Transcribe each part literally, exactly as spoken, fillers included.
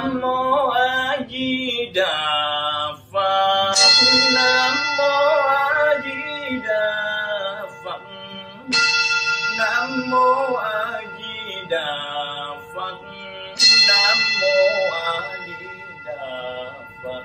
Nam mô A Di Đà Phật. Nam mô A Di Đà Phật. Nam mô A Di Đà Phật. Nam mô A Di Đà Phật.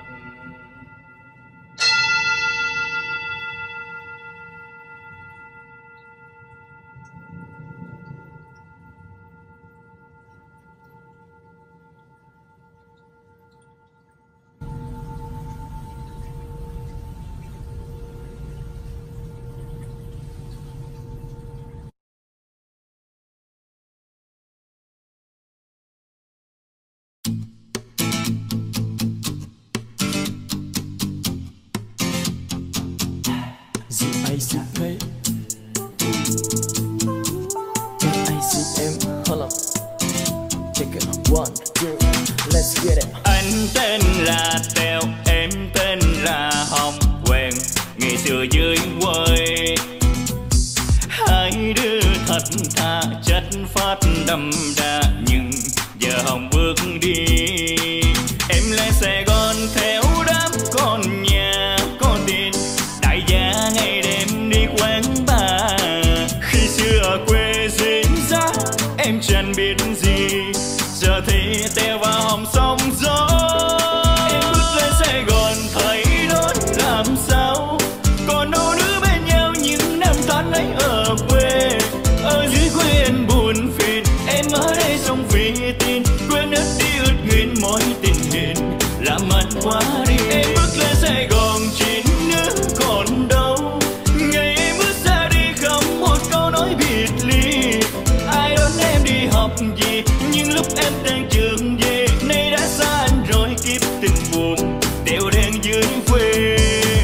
I see me. I see em. Hold up. Check it. One, two, let's get it. Anh tên là Tèo, em tên là Hồng. Quen ngày xưa dưới quê, hai đứa thật thà chất phát đậm đà. Nhưng giờ Hồng bước đi, em lên Sài Gòn theo đám con nhà có tiền. Đại gia ngày đêm đi quán bar. Khi xưa ở quê diễn ra em chẳng biết gì, giờ thì Tèo và Hồng sóng gió. Em bước lên Sài Gòn thấy đốt làm sao, còn đâu nữa bên nhau những năm tháng ấy ở quê. Ở dưới quê anh buồn phiền, em ở đây sống vì tin. Quên hết đi ướt nguyện mối tình hiền, làm anh quá đi. Em bước lên Sài Gòn chín nước còn đâu, ngày em bước ra đi không một câu nói biệt ly. Ai đón em đi học gì, nhưng lúc em đang trường về, nay đã xa anh rồi kiếp tình buồn đều đen dưới quê.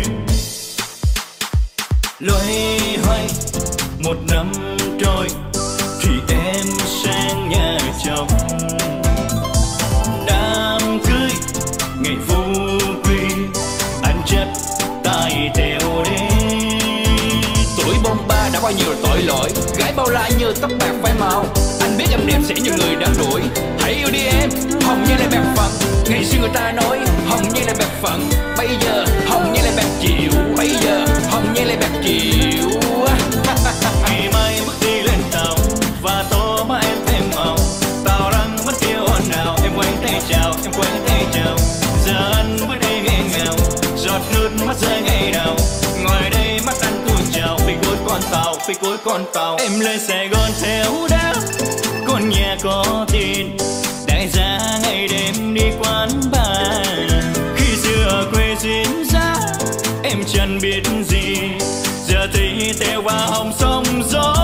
Loay hoay một năm trôi thì em sang nhà chồng. Đám cưới ngày vui quy, anh chất tay Tèo đi. Tuổi bông ba đã bao nhiêu tội lỗi, gái bao la như tóc bạc phai màu. Anh biết em đẹp sẽ như người đang đuổi. Hãy yêu đi em, Hồng như là bạc phận. Ngày xưa người ta nói Hồng như là bạc phận, bây giờ Hồng như là bạc chịu. Bây giờ Hồng như là bạc chịu. Ngày mai bước đi lên tàu và tô má em thêm màu. Tàu răng mất kêu ồn nào, em quay tay chào, em quay tay chào. Giờ anh bước đi nghẹn ngào, giọt nước mắt rơi ngày nào. Ngồi đây mắt anh tuôn trào, phía cuối con tàu, phía cuối con tàu. Em lên Sài Gòn theo đám con nhà có tiền. Đại gia ngày đêm đi quán bar. Khi xưa ở quê diễn ra em chẳng biết gì, giờ thì Tèo và Hồng sóng gió.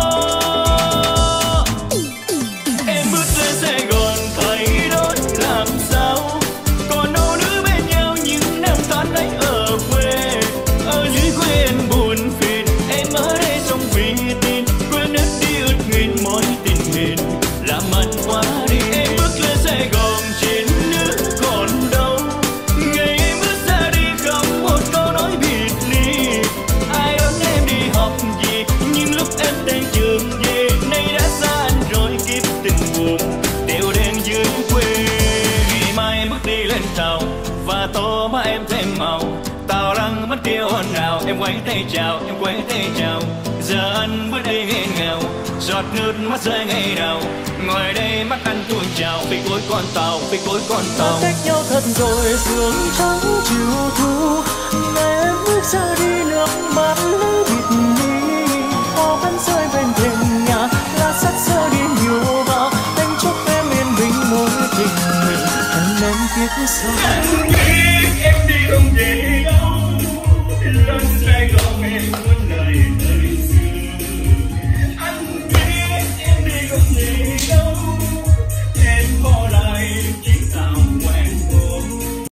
Em bước lên Sài Gòn thấy đốt làm sao, còn đâu nữa bên nhau những năm tháng ấy ở quê. Ở dưới quê anh buồn phiền, em ở đây sống vì tin. Quên hết đi ướt nguyện mối tình hiền, làm anh quá đi. Em bước lên Sài Gòn trên nước còn đâu, ngày em bước ra đi không một câu nói biệt ly. Ai đón em đi học gì, nhưng lúc em đang trường về, nay đã xa anh rồi kiếp tình buồn đều đen dưới quê. Ngày mai bước đi lên tàu và tô má em thêm màu. Tàu răng mắt kêu ồn nào, em quay tay chào, em quay tay chào. Giờ anh bước đi nghẹn ngào, giọt nước mắt rơi ngày nào. Ngồi đây mắt anh tuôn trào, phía cuối con tàu, phía cuối con tàu. Cách nhau thật rồi sương trắng chiều thu, ngày em bước ra đi nước mắt lỡ bịt mi. Hoa vẫn rơi bên thềm nhà, lá sắc rơi đi nhiều bao. Anh chúc em yên bình mối tình mình, hẹn em kiếp sau. Anh biết em đi không về đâu, lên Sài Gòn em